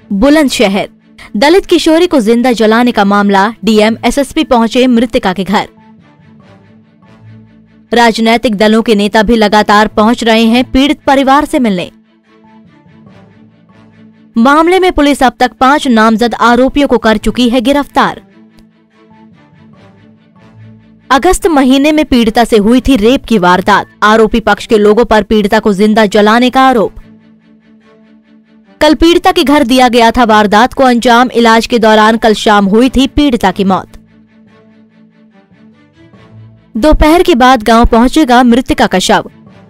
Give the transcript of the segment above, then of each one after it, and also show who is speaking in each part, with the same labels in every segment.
Speaker 1: बुलंदशहर दलित किशोरी को जिंदा जलाने का मामला, डीएम एसएसपी पहुंचे मृतका के घर। राजनीतिक दलों के नेता भी लगातार पहुंच रहे हैं पीड़ित परिवार से मिलने। मामले में पुलिस अब तक 5 नामजद आरोपियों को कर चुकी है गिरफ्तार। अगस्त महीने में पीड़िता से हुई थी रेप की वारदात। आरोपी पक्ष के लोगों पर पीड़िता को जिंदा जलाने का आरोप। कल पीड़िता के घर दिया गया था वारदात को अंजाम। इलाज के दौरान कल शाम हुई थी पीड़िता की मौत। दोपहर के बाद गांव पहुंचेगा मृतका का शव।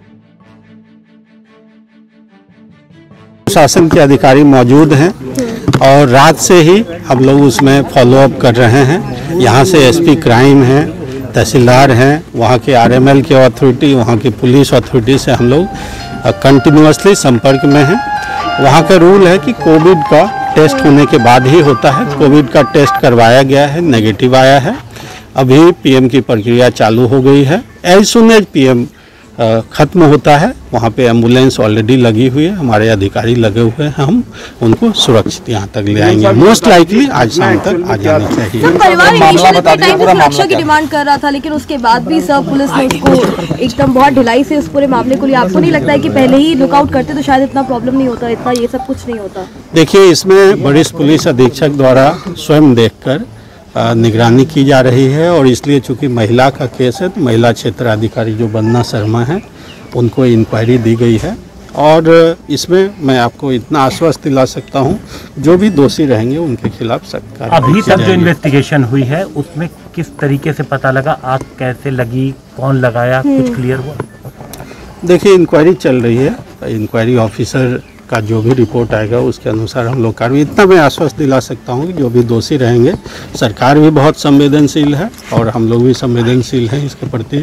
Speaker 2: शासन के अधिकारी मौजूद हैं और रात से ही हम लोग उसमें फॉलोअप कर रहे हैं। यहाँ से एसपी क्राइम हैं, तहसीलदार हैं, वहाँ के आरएमएल के अथॉरिटी, वहाँ की पुलिस अथॉरिटी से हम लोग कंटिन्यूअसली संपर्क में हैं। वहाँ का रूल है कि कोविड का टेस्ट होने के बाद ही होता है। कोविड का टेस्ट करवाया गया है, नेगेटिव आया है। अभी पीएम की प्रक्रिया चालू हो गई है। एज सुन एज पीएम खत्म होता है, वहाँ पे एम्बुलेंस ऑलरेडी लगी हुई है, हमारे अधिकारी लगे हुए हैं। हम उनको सुरक्षित यहाँ तक ले आएंगे। मोस्ट लाइकली आज शाम तक आ जाना चाहिए।
Speaker 3: परिवार सुरक्षा की डिमांड कर रहा था, लेकिन उसके बाद भी सब पुलिस ने उसको एकदम बहुत ढिलाई से उस पूरे मामले को लिया। आपको नहीं लगता है कि पहले ही लुकआउट करते तो शायद इतना प्रॉब्लम नहीं होता, इतना ये सब कुछ नहीं होता?
Speaker 2: देखिए, इसमें वरिष्ठ पुलिस अधीक्षक द्वारा स्वयं देखकर निगरानी की जा रही है और इसलिए चूंकि महिला का केस है तो महिला क्षेत्र अधिकारी जो वंदना शर्मा हैं उनको इंक्वायरी दी गई है। और इसमें मैं आपको इतना आश्वस्त दिला सकता हूं, जो भी दोषी रहेंगे उनके खिलाफ सख्त कार्रवाई
Speaker 4: अभी तक जो इन्वेस्टिगेशन हुई है उसमें किस तरीके से पता लगा, आग कैसे लगी, कौन लगाया, कुछ क्लियर हुआ?
Speaker 2: देखिए, इंक्वायरी चल रही है। इंक्वायरी ऑफिसर का जो भी रिपोर्ट आएगा उसके अनुसार हम लोग कार्रवाई। इतना मैं आश्वस्त दिला सकता हूं कि जो भी दोषी रहेंगे, सरकार भी बहुत संवेदनशील है और हम लोग भी संवेदनशील हैं इसके प्रति।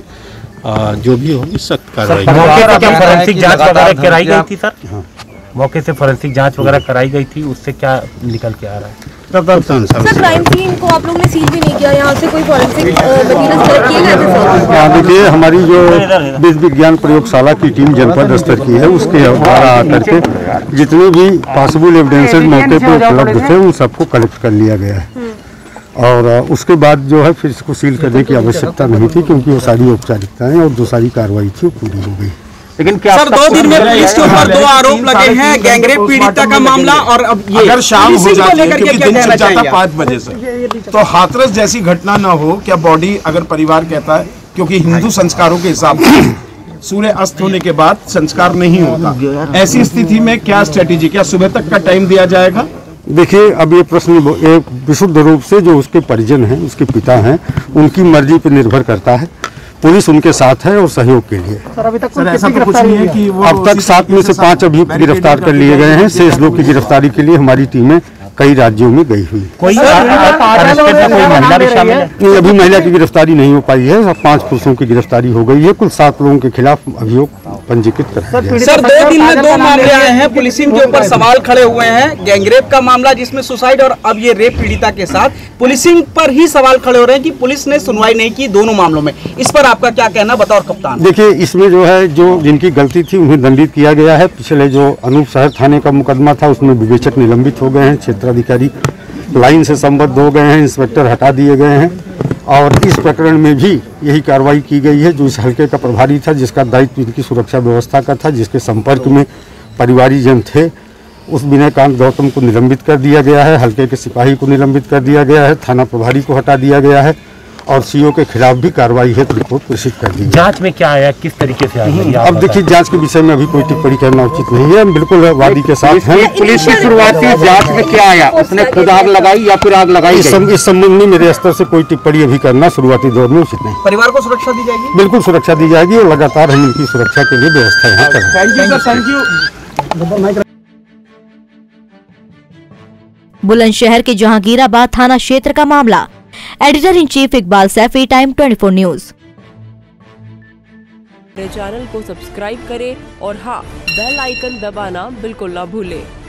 Speaker 2: जो भी होगी सख्त कार्रवाई।
Speaker 4: फॉरेंसिक जांच वगैरह कराई गई थी सर? हाँ। मौके से फॉरेंसिक जांच वगैरह कराई गई थी, उससे क्या निकल के आ रहा है?
Speaker 3: सर, क्राइम सीन को आप लोग ने सील भी नहीं किया, यहाँ से कोई फॉरेंसिक मटेरियल कलेक्ट किए गए थे?
Speaker 5: देखिए, हमारी जो विश्व विज्ञान प्रयोगशाला की टीम जनपद स्तर की है, उसके द्वारा आकर के जितने भी पॉसिबल एविडेंसेस मौके पर उपलब्ध थे उन सबको कलेक्ट कर लिया गया है। और उसके बाद जो है फिर इसको सील करने की आवश्यकता नहीं थी, क्योंकि वो सारी औपचारिकताएं और जो सारी कार्रवाई थी वो पूरी हो गई।
Speaker 6: लेकिन क्या सर, 2 दिन में पुलिस के ऊपर 2 आरोप लगे हैं, गैंगरेप पीड़िता का मामला, और अब ये
Speaker 7: अगर शाम हो जाती है क्योंकि दिन चल जाता है 5 बजे से, तो हाथरस जैसी घटना ना हो। क्या बॉडी, अगर परिवार कहता है, क्योंकि हिंदू संस्कारों के हिसाब से सूर्य अस्त होने के बाद संस्कार नहीं होता, ऐसी स्थिति में क्या स्ट्रेटेजी, क्या सुबह तक का टाइम दिया जाएगा?
Speaker 5: देखिए, अब ये प्रश्न एक विशुद्ध रूप से जो उसके परिजन हैं, उसके पिता हैं, उनकी मर्जी पर निर्भर करता है। पुलिस उनके साथ है और सहयोग के लिए।
Speaker 7: सर, अभी तक ऐसा तो कुछ नहीं है कि वो
Speaker 5: अब तक 7 में से 5 अभी गिरफ्तार कर लिए गए हैं। शेष लोग की गिरफ्तारी के लिए हमारी टीमें कई राज्यों में गई हुई।
Speaker 4: कोई महिला भी शामिल है?
Speaker 5: नहीं, अभी महिला की गिरफ्तारी नहीं हो पाई है। सब 5 पुरुषों की गिरफ्तारी हो गई है। कुल 7 लोगों के खिलाफ अभियोग पंजीकृत कराया गया है।
Speaker 6: सर, 2 दिन में 2 मामले आए हैं, पुलिसिंग के ऊपर सवाल खड़े हुए हैं। गैंगरेप का मामला जिसमें सुसाइड, और अब ये रेप पीड़िता के साथ पुलिसिंग पर ही सवाल खड़े हो रहे हैं कि पुलिस ने सुनवाई नहीं की दोनों मामलों में। इस पर आपका क्या कहना, बतौर कप्तान?
Speaker 5: देखिए, इसमें जो है, जो जिनकी गलती थी उन्हें दंडित किया गया है। पिछले जो अनूप शहर थाने का मुकदमा था उसमें विवेचक निलंबित हो गए हैं, क्षेत्राधिकारी लाइन से संबद्ध हो गए हैं, इंस्पेक्टर हटा दिए गए हैं। और इस प्रकरण में भी यही कार्रवाई की गई है। जो इस हल्के का प्रभारी था, जिसका दायित्व इनकी सुरक्षा व्यवस्था का था, जिसके संपर्क में परिवारीजन थे, उस विनयकांत गौतम को निलंबित कर दिया गया है। हल्के के सिपाही को निलंबित कर दिया गया है। थाना प्रभारी को हटा दिया गया है और सीओ के खिलाफ भी कार्रवाई हेतु रिपोर्ट प्रेषित कर दी।
Speaker 4: जांच में क्या आया, किस तरीके से आया?
Speaker 5: अब देखिए, जांच के विषय में अभी कोई टिप्पणी करना उचित नहीं है। हम बिल्कुल वादी के साथ हैं।
Speaker 6: पुलिस की शुरुआती जांच में क्या आया? उसने खुद आग लगाई या फिर आग लगाई?
Speaker 5: इस संबंध में मेरे स्तर से कोई टिप्पणी अभी करना शुरुआती दौर में उचित नहीं।
Speaker 6: परिवार को सुरक्षा दी जाएगी?
Speaker 5: बिल्कुल सुरक्षा दी जाएगी और लगातार हम इनकी सुरक्षा के लिए व्यवस्था यहाँ कर रहे हैं।
Speaker 6: Thank you sir, thank you.
Speaker 1: Bulandshahr के जहांगीराबाद थाना क्षेत्र का मामला। Editor in chief Iqbal Saifi, time 24 news.
Speaker 8: Channel को सब्सक्राइब करें और हाँ, बेल आइकन दबाना बिल्कुल ना भूलें।